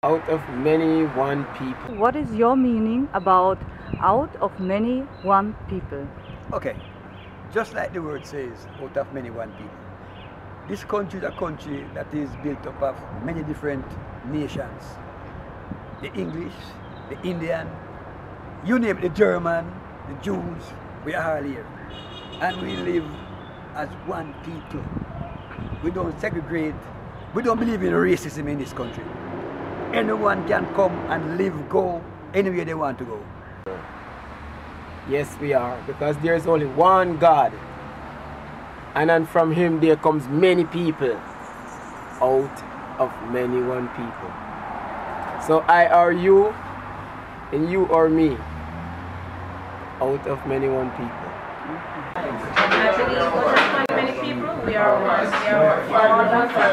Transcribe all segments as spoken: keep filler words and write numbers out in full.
Out of many, one people. What is your meaning about out of many, one people? Okay, just like the word says, out of many, one people. This country is a country that is built up of many different nations. The English, the Indian, you name it, the German, the Jews, we are all here. And we live as one people. We don't segregate, we don't believe in racism in this country. Anyone can come and live, go anywhere they want to go. Yes, we are, because there is only one God. And then from him there comes many people. Out of many, one people. So I are you, and you are me. Out of many, one people. I believe out of many people, we are one. We are one,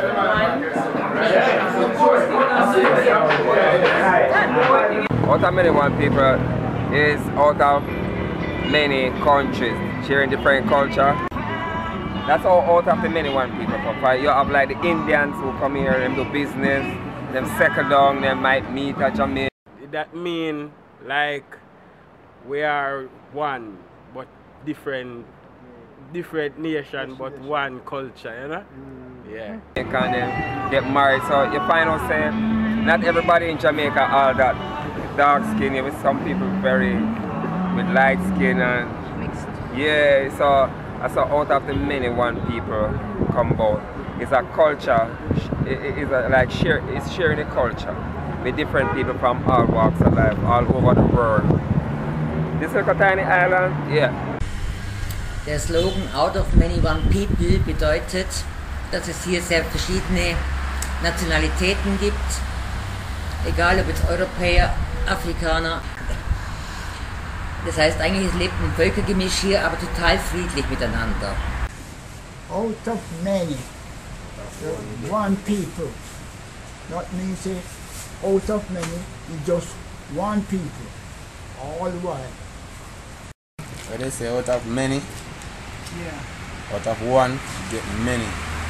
Out of many, one people is out of many countries, sharing different culture. That's how out of the many, one people come from. You have like the Indians who come here and do business, them settle down, they might meet at Jamaica. That mean like we are one, but different different nation, but one culture, you know? Yeah. Jamaica and then get married, so you find out saying not everybody in Jamaica all that dark skin, with some people very with light skin and Mixed. yeah, so so out of the many, one people come about. It's a culture, it's a, like share, it's sharing a culture with different people from all walks of life, all over the world. This is a tiny island, yeah. Der Slogan Out of Many One People bedeutet, dass es hier sehr verschiedene Nationalitäten gibt, egal ob jetzt Europäer, Afrikaner. Das heißt eigentlich, es lebt ein Völkergemisch hier, aber total friedlich miteinander. Out of many, one people. Not mean say out of many, it's just one people, all the while. When they say out of many, Yeah. out of one, you get many.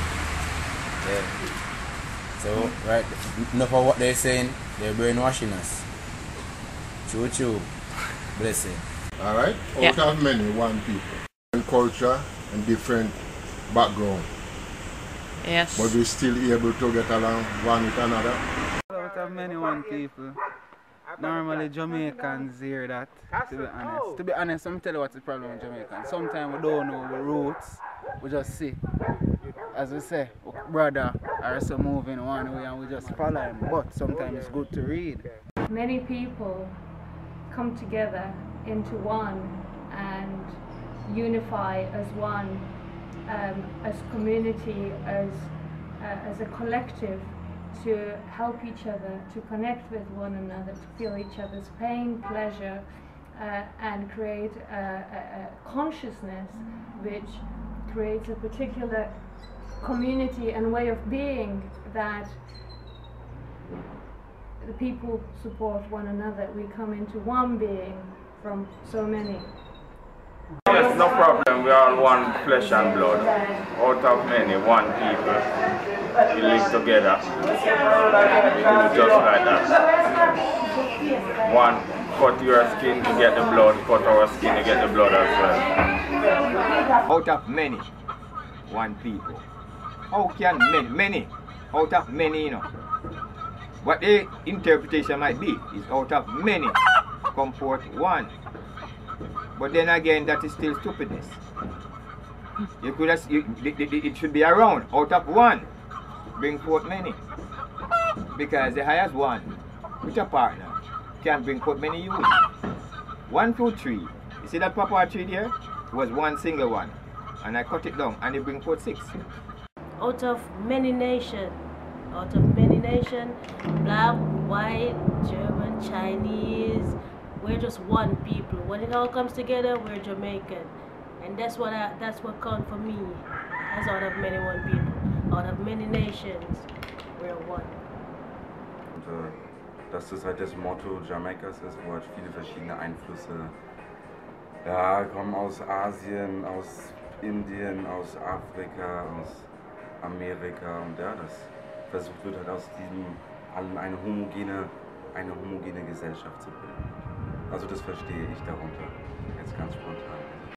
Yeah. So, right, enough of what they're saying, they're brainwashing us. Choo choo. Blessing. Alright? Out Yeah. of many, one people. Different culture and different background. Yes. But we're still able to get along one with another. Out of many, one people. Normally Jamaicans hear that, to be honest. To be honest, let me tell you what's the problem with Jamaicans. Sometimes we don't know the roots, we just see. As we say, brother or so moving one way and we just follow him. But sometimes it's good to read. Many people come together into one and unify as one, um, as community, as, uh, as a collective, to help each other, to connect with one another, to feel each other's pain, pleasure, uh, and create a, a, a consciousness which creates a particular community and way of being that the people support one another. We come into one being from so many. Yes, no problem. We are one flesh and blood. Out of many, one people. We live together. We do just like that. One, cut your skin to get the blood, cut our skin to get the blood as well. Out of many, one people. How can many, many, out of many, you know? What the interpretation might be is out of many, come forth one. But then again, that is still stupidness. You could have, you, it should be around, out of one, bring forth many. Because the highest one, with a partner, can bring forth many youths. One, two, three. You see that papa tree there? Was one single one. And I cut it down and it bring forth six. Out of many nations, out of many nations, black, white, German, Chinese, we're just one people. When it all comes together, we're Jamaican. And that's what I, that's what counts for me, as out of many one people. Out of many nations, we're one. Und, äh, dass das halt das Motto Jamaikas ist, wo halt viele verschiedene Einflüsse ja, kommen aus Asien, aus Indien, aus Afrika, aus Amerika und ja, das versucht wird halt aus diesem allen eine homogene, eine homogene Gesellschaft zu bilden. Also das verstehe ich darunter, jetzt ganz spontan.